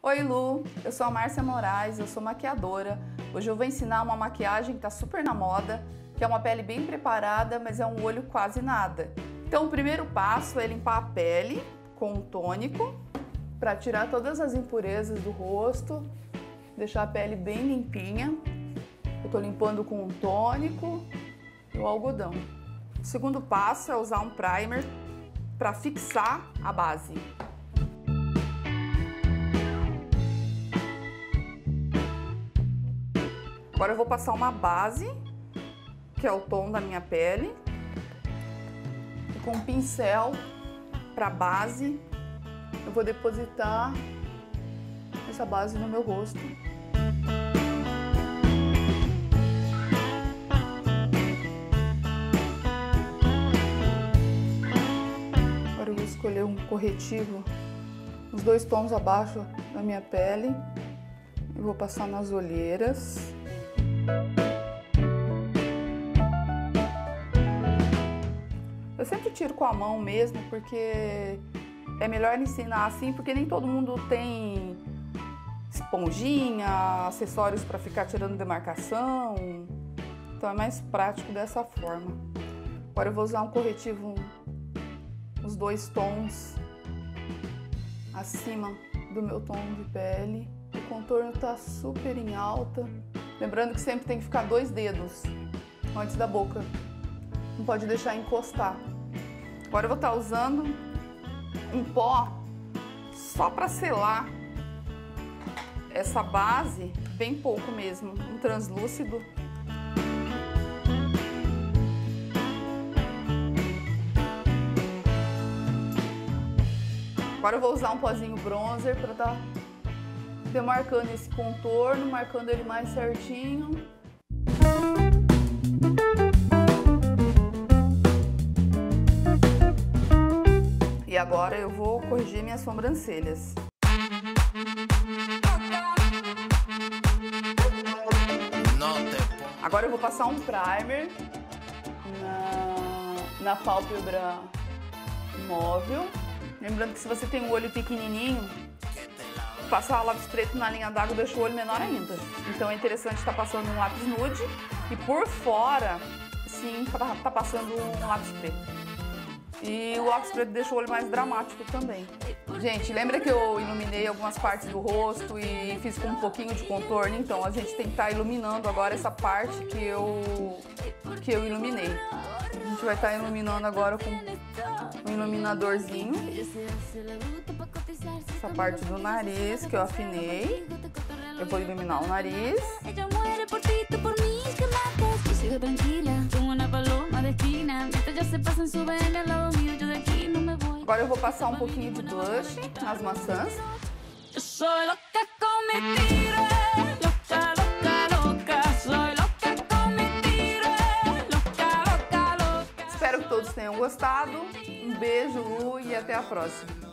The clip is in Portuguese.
Oi Lu, eu sou a Márcia Moraes, eu sou maquiadora. Hoje eu vou ensinar uma maquiagem que tá super na moda, que é uma pele bem preparada, mas é um olho quase nada. Então o primeiro passo é limpar a pele com um tônico, para tirar todas as impurezas do rosto, deixar a pele bem limpinha. Eu tô limpando com um tônico e o algodão. O segundo passo é usar um primer para fixar a base. Agora eu vou passar uma base, que é o tom da minha pele, e com um pincel para base eu vou depositar essa base no meu rosto. Agora eu vou escolher um corretivo, uns 2 tons abaixo da minha pele, e vou passar nas olheiras. Eu sempre tiro com a mão mesmo, porque é melhor ensinar assim, porque nem todo mundo tem esponjinha, acessórios para ficar tirando demarcação, então é mais prático dessa forma. Agora eu vou usar um corretivo, uns 2 tons acima do meu tom de pele. O contorno tá super em alta. Lembrando que sempre tem que ficar 2 dedos antes da boca, não pode deixar encostar. Agora eu vou estar usando um pó só para selar essa base, bem pouco mesmo, um translúcido. Agora eu vou usar um pozinho bronzer para estar demarcando esse contorno, marcando ele mais certinho. E agora eu vou corrigir minhas sobrancelhas. Agora eu vou passar um primer na pálpebra móvel. Lembrando que se você tem um olho pequenininho, passar lápis preto na linha d'água deixa o olho menor ainda. Então é interessante estar passando um lápis nude e por fora, sim, tá passando um lápis preto. E o lápis preto deixa o olho mais dramático também. Gente, lembra que eu iluminei algumas partes do rosto e fiz com um pouquinho de contorno? Então a gente tem que estar iluminando agora essa parte que eu iluminei. A gente vai estar iluminando agora com um iluminadorzinho. Essa parte do nariz que eu afinei. Eu vou iluminar o nariz. Agora eu vou passar um pouquinho de blush nas maçãs. Espero que todos tenham gostado. Um beijo, Lu, e até a próxima.